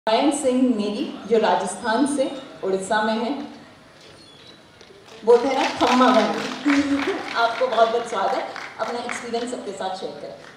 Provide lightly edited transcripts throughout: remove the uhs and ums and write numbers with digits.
मयंक सिंह नेगी जो राजस्थान से उड़ीसा में है, बोलते हैं ना खम्मा घर। आपको बहुत बहुत स्वागत है, अपना एक्सपीरियंस सबके साथ शेयर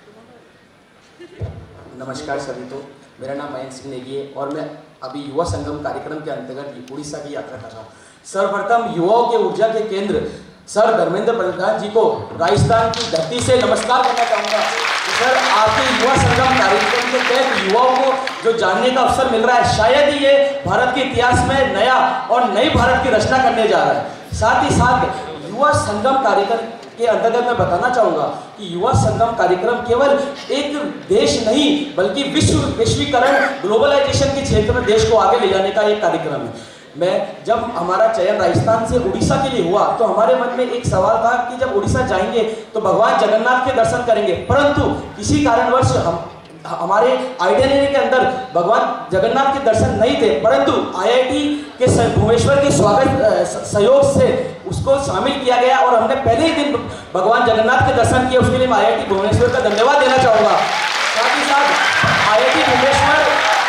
करें। नमस्कार सभी को, मेरा नाम मयंक सिंह नेगी है और मैं अभी युवा संगम कार्यक्रम के अंतर्गत उड़ीसा की यात्रा कर रहा हूँ। सर्वप्रथम युवाओं के ऊर्जा के केंद्र सर धर्मेंद्र प्रधान जी को राजस्थान की धरती से नमस्कार करना चाहूँगा। सर, आपके युवा संगम कार्यक्रम के तहत युवाओं को जो जानने का अवसर मिल रहा है, शायद ही ये भारत के इतिहास में नया और नई भारत की रचना करने जा रहा है। साथ ही साथ युवा संगम कार्यक्रम के अंतर्गत मैं बताना चाहूँगा कि युवा संगम कार्यक्रम केवल एक देश नहीं बल्कि वैश्वीकरण ग्लोबलाइजेशन के क्षेत्र में देश को आगे ले जाने का एक कार्यक्रम है। जब हमारा चयन राजस्थान से उड़ीसा के लिए हुआ तो हमारे मन में एक सवाल था कि जब उड़ीसा जाएंगे तो भगवान जगन्नाथ के दर्शन करेंगे, परंतु किसी कारणवश हमारे आइडेंटिटी के अंदर भगवान जगन्नाथ के दर्शन नहीं थे, परंतु आईआईटी के भुवनेश्वर के स्वागत सहयोग से उसको शामिल किया गया और हमने पहले ही दिन भगवान जगन्नाथ के दर्शन किए। उसके लिए मैं आईआईटी भुवनेश्वर का धन्यवाद देना चाहूँगा। साथ ही साथ आईआईटी भुवनेश्वर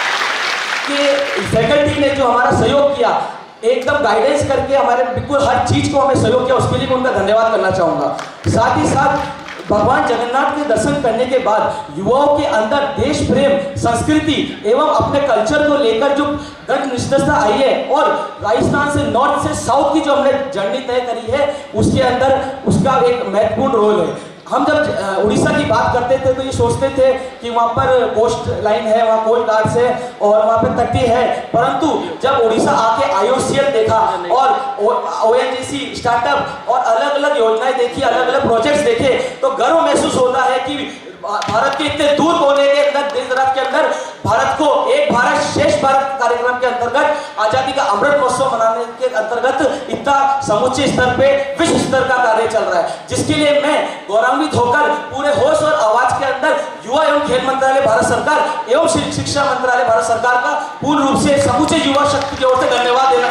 के फैकल्टी ने जो हमारा सहयोग किया, एकदम गाइडेंस करके हमारे बिल्कुल हर चीज को हमें सहयोग किया, उसके लिए मैं उनका धन्यवाद करना चाहूँगा। साथ ही साथ भगवान जगन्नाथ के दर्शन करने के बाद युवाओं के अंदर देश प्रेम, संस्कृति एवं अपने कल्चर को लेकर जो दृढ़ निष्ठा आई है और राजस्थान से नॉर्थ से साउथ की जो हमने जर्नी तय करी है, उसके अंदर उसका एक महत्वपूर्ण रोल है। हम जब उड़ीसा की बात करते थे तो ये सोचते थे कि वहाँ पर कोस्ट लाइन है, वहाँ कोस्ट गार्ड्स है और वहाँ पे तटीय है, परंतु जब उड़ीसा आके IOCL देखा और ONGC स्टार्टअप और अलग अलग योजनाएं देखी, अलग अलग प्रोजेक्ट्स देखे, तो गर्व महसूस होता है कि भारत के इतने दूर कोने के अंदर, देश रात के अंदर भारत को एक भारत श्रेष्ठ भारत कार्यक्रम के अंतर्गत आजादी का अमृत महोत्सव मनाने के अंतर्गत इतना समुचे स्तर पे विश्व स्तर का कार्य चल रहा है, जिसके लिए मैं गौरवान्वित होकर पूरे होश और आवाज के अंदर युवा एवं खेल मंत्रालय भारत सरकार एवं शिक्षा मंत्रालय भारत सरकार का पूर्ण रूप से समूचे युवा शक्ति की ओर से धन्यवाद देना।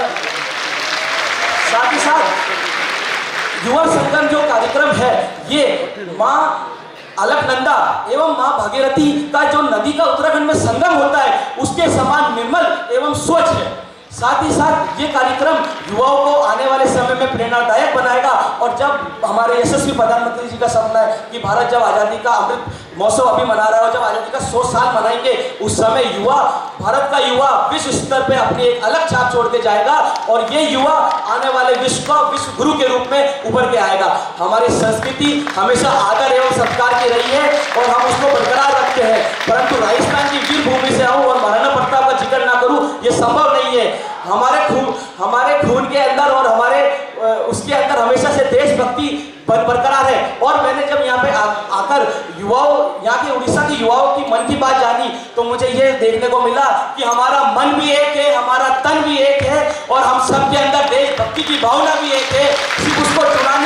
साथ ही साथ युवा संगम जो कार्यक्रम है, ये माँ अलकनंदा एवं मां भागीरथी का जो नदी का उत्तराखंड में संगम होता है, उसके समान निर्मल एवं स्वच्छ है। साथ ही साथ ये कार्यक्रम युवाओं को आने वाले समय में प्रेरणादायक बनाएगा और जब हमारे यशस्वी प्रधानमंत्री जी का सपना है कि भारत जब आज़ादी का अमृत महोत्सव अभी मना रहा है और जब आज़ादी का 100 साल मनाएंगे, उस समय भारत का युवा विश्व स्तर पे अपनी एक अलग छाप छोड़ के जाएगा और ये युवा आने वाले विश्व का विश्व गुरु के रूप में उभर के आएगा। हमारी संस्कृति हमेशा आदर एवं सत्कार की रही है और हम उसको बरकरार रखते हैं, परंतु राजस्थान की वीर भूमि से आऊँ और महाराणा प्रताप का जिक्र ना करूँ, ये संभव नहीं है। हमारे खून के अंदर और हमारे उसके अंदर हमेशा से देशभक्ति बरकरार है। और मैंने जब यहाँ पे आकर यहाँ के उड़ीसा के युवाओं की मन की बात जानी, तो मुझे ये देखने को मिला कि हमारा मन भी एक है, हमारा तन भी एक है और हम सबके अंदर देशभक्ति की भावना भी एक है। सिर्फ उसको चुराने